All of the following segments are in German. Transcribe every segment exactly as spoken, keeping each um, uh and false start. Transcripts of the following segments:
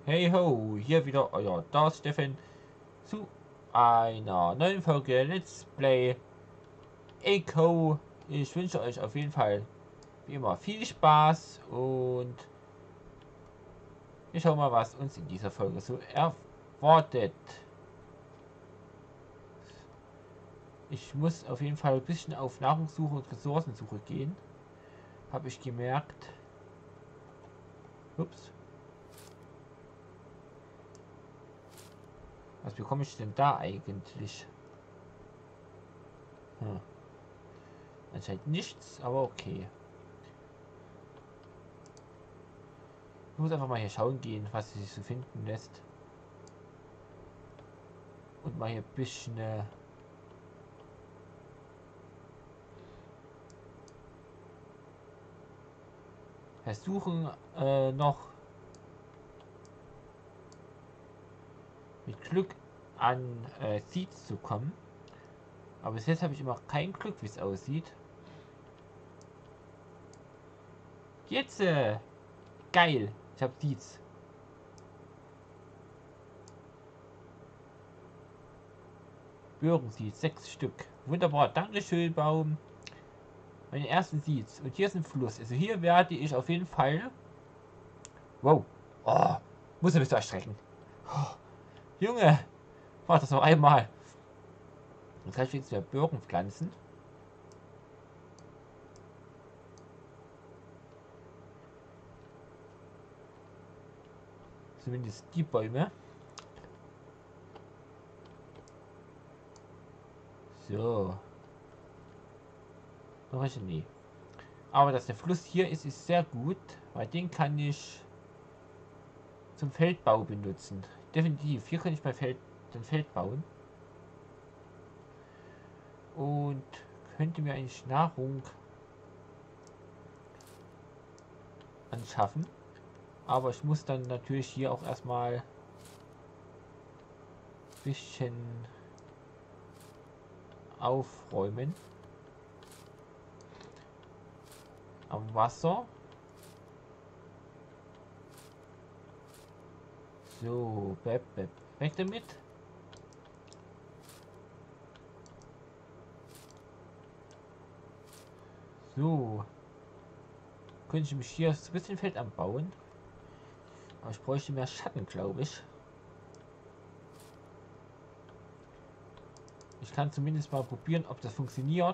Hey ho, hier wieder euer Darth Steffen zu einer neuen Folge Let's Play Echo. Ich wünsche euch auf jeden Fall wie immer viel Spaß und wir schauen mal, was uns in dieser Folge so erwartet. Ich muss auf jeden Fall ein bisschen auf Nahrungssuche und Ressourcensuche gehen. Habe ich gemerkt. Ups. Was bekomme ich denn da eigentlich? Hm. Anscheinend nichts, aber okay. Ich muss einfach mal hier schauen gehen, was sich so finden lässt. Und mal hier ein bisschen äh, versuchen äh, noch mit Glück an äh, Seeds zu kommen. Aber bis jetzt habe ich immer kein Glück, wie es aussieht. Jetzt, äh, geil, ich habe Seeds. Birkenseeds, sechs Stück. Wunderbar, Dankeschön, Baum. Meine ersten Seeds. Und hier ist ein Fluss. Also hier werde ich auf jeden Fall... Wow. Oh, muss er mich so erstrecken. Oh, Junge, mach das noch einmal. Jetzt kann ich jetzt wieder Birken pflanzen. Zumindest die Bäume. So. Noch ist nie. Aber dass der Fluss hier ist, ist sehr gut, weil den kann ich zum Feldbau benutzen. Definitiv. Hier kann ich mein Feld, den Feld bauen. Und könnte mir eigentlich Nahrung anschaffen. Aber ich muss dann natürlich hier auch erstmal ein bisschen aufräumen. Am Wasser. So, bep, bep. Weg damit. So. Könnte ich mich hier ein bisschen Feld anbauen. Aber ich bräuchte mehr Schatten, glaube ich. Ich kann zumindest mal probieren, ob das funktioniert.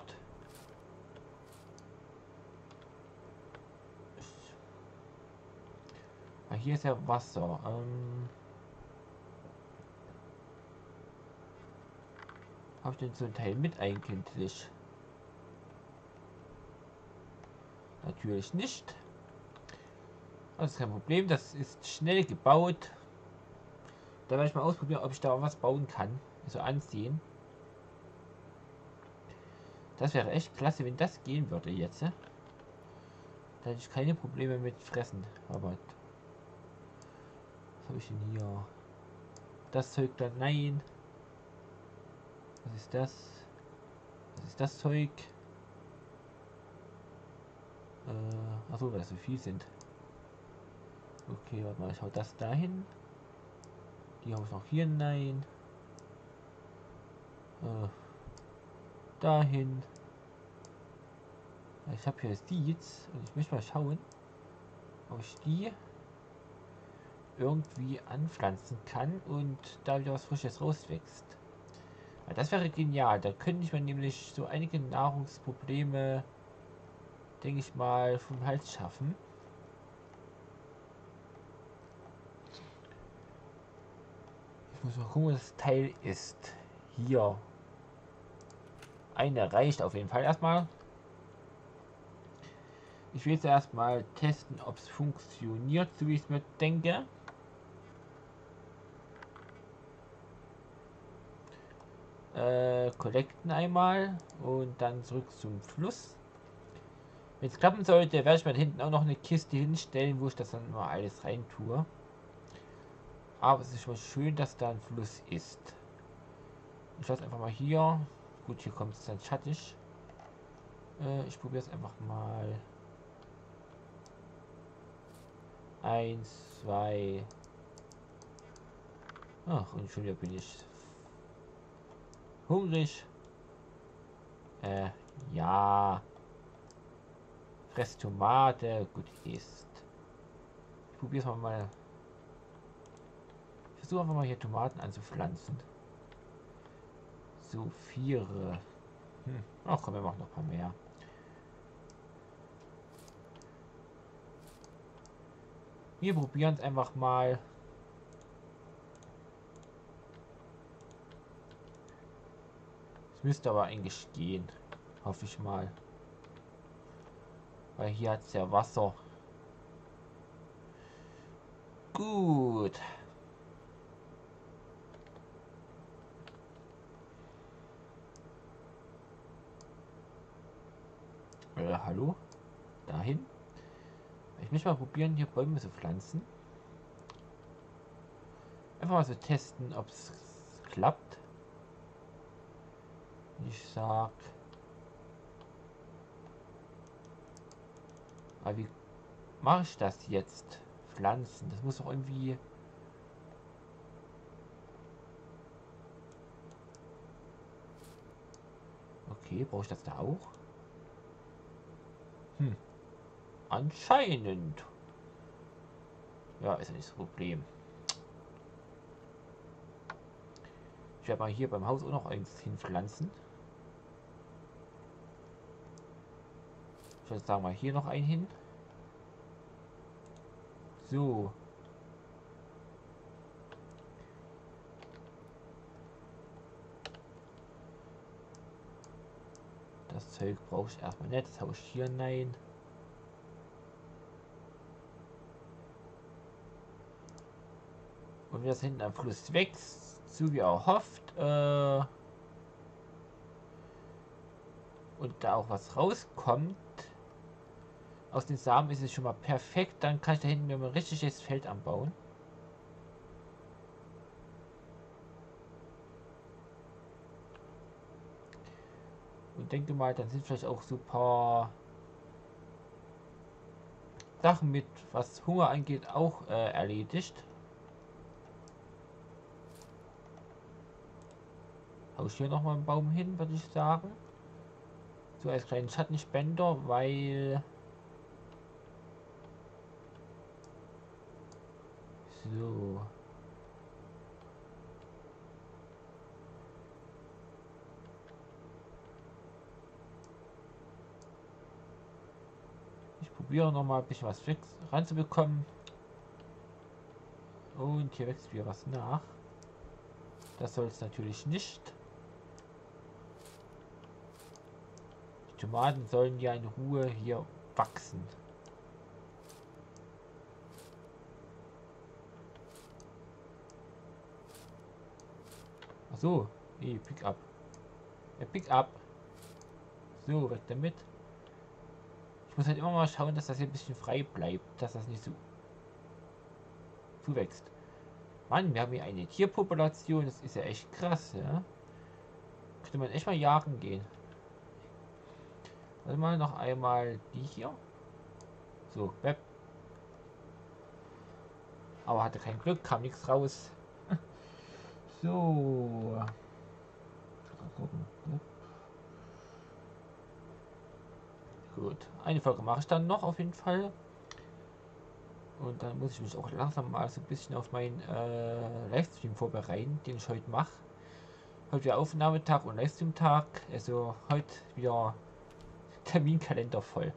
Ah, hier ist ja Wasser. Ähm, Habe ich denn so ein Teil mit eigentlich? Natürlich nicht. Das ist kein Problem. Das ist schnell gebaut. Da werde ich mal ausprobieren, ob ich da was bauen kann. Also ansehen. Das wäre echt klasse, wenn das gehen würde jetzt. Da hätte ich keine Probleme mit Fressen. Aber was habe ich denn hier? Das Zeug da, nein. Was ist das? Was ist das Zeug? Äh, achso, weil das so viel sind. Okay, warte mal, ich hau das dahin. Die hau ich noch hier, nein. Äh, dahin. Ich habe hier Seeds und ich möchte mal schauen, ob ich die irgendwie anpflanzen kann und da wieder was Frisches rauswächst. Ja, das wäre genial. Da könnte ich mir nämlich so einige Nahrungsprobleme, denke ich mal, vom Hals schaffen. Ich muss mal gucken, wo das Teil ist. Hier. Eine reicht auf jeden Fall erstmal. Ich will jetzt erstmal testen, ob es funktioniert, so wie ich es mir denke. Äh, collecten einmal und dann zurück zum Fluss. Wenn es klappen sollte, werde ich mal hinten auch noch eine Kiste hinstellen, wo ich das dann mal alles rein tue. Aber es ist schon schön, dass da ein Fluss ist. Ich lasse einfach mal hier. Gut, hier kommt es dann schattig. Äh, ich probiere es einfach mal. Eins, zwei, Ach, und schon wieder bin ich hungrig. Äh, ja. Fress Tomate. Gut ist. Ich probiere es mal. Ich versuche einfach mal hier Tomaten anzupflanzen. So vier. Hm. Ach komm, wir machen noch ein paar mehr. Wir probieren es einfach mal. Es müsste aber eigentlich gehen. Hoffe ich mal. Weil hier hat es ja Wasser. Gut. Äh, hallo? Dahin? Ich möchte mal probieren, hier Bäume zu pflanzen. Einfach mal so testen, ob es klappt. Ich sag. Aber wie mache ich das jetzt? Pflanzen. Das muss doch irgendwie. Okay, brauche ich das da auch? Hm. Anscheinend. Ja, ist ja nicht das Problem. Ich werde mal hier beim Haus auch noch eins hinpflanzen. Ich würde sagen, mal hier noch ein hin. So. Das Zeug brauche ich erstmal nicht. Das haue ich hier rein. Und wenn das hinten am Fluss wächst, so wie er hofft, äh, und da auch was rauskommt, aus den Samen ist es schon mal perfekt. Dann kann ich da hinten mir mal ein richtiges Feld anbauen. Und denke mal, dann sind vielleicht auch so ein paar Sachen mit, was Hunger angeht, auch äh, erledigt. Hau ich hier nochmal einen Baum hin, würde ich sagen. So als kleinen Schattenspender, weil... So. Ich probiere noch mal ein bisschen was ranzubekommen. Und hier wächst wieder was nach. Das soll es natürlich nicht. Die Tomaten sollen ja in Ruhe hier wachsen. Ach so, nee, pick up. Ja, pick up. So, weg damit. Ich muss halt immer mal schauen, dass das hier ein bisschen frei bleibt, dass das nicht so zuwächst. Mann, wir haben hier eine Tierpopulation, das ist ja echt krass, ja. Könnte man echt mal jagen gehen. Warte mal, noch einmal die hier. So, Web. Aber hatte kein Glück, kam nichts raus. So. Gut, eine Folge mache ich dann noch auf jeden Fall. Und dann muss ich mich auch langsam mal so ein bisschen auf meinen äh, Livestream vorbereiten, den ich heute mache. Heute wieder Aufnahmetag und Livestream-Tag. Also heute wieder Terminkalender voll.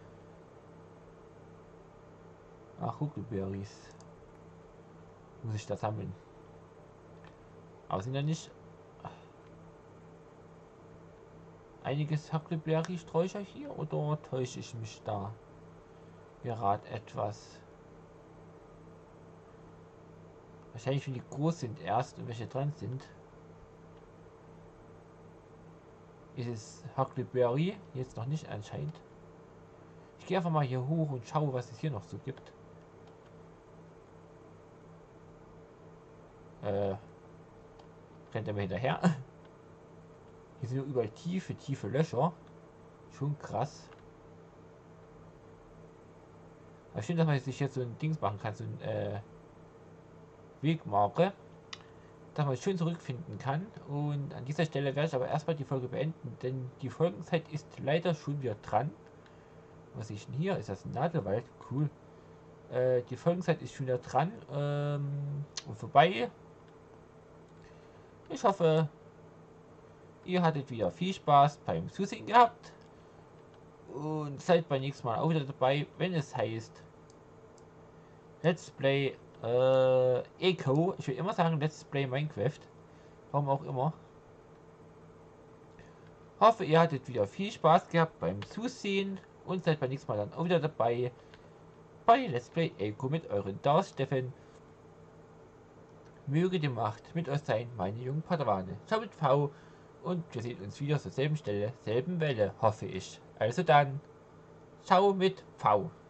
Ach, Huckleberries. Muss ich das sammeln. Aber sind ja nicht einiges Huckleberry-Sträucher hier oder täusche ich mich da gerade etwas? Wahrscheinlich, wenn die groß sind erst und welche dran sind, ist es Huckleberry jetzt noch nicht anscheinend. Ich gehe einfach mal hier hoch und schaue, was es hier noch so gibt. Äh, rennt er mir hinterher? Hier sind überall tiefe, tiefe Löcher. Schon krass. Aber schön, dass man sich jetzt so ein Dings machen kann, so ein äh, Wegmarke. dass man schön zurückfinden kann. Und an dieser Stelle werde ich aber erstmal die Folge beenden, denn die Folgenzeit ist leider schon wieder dran. Was ist denn hier? Ist das ein Nadelwald? Cool. Äh, die Folgenzeit ist schon wieder dran ähm, und vorbei. Ich hoffe, ihr hattet wieder viel Spaß beim Zusehen gehabt und seid beim nächsten Mal auch wieder dabei, wenn es heißt Let's Play äh, Eco. Ich will immer sagen Let's Play Minecraft. Warum auch immer. Hoffe, ihr hattet wieder viel Spaß gehabt beim Zusehen und seid beim nächsten Mal dann auch wieder dabei bei Let's Play Eco mit euren Darth Steffen. Möge die Macht mit euch sein, meine jungen Padawane. Ciao mit V und wir sehen uns wieder zur selben Stelle, selben Welle, hoffe ich. Also dann, ciao mit V.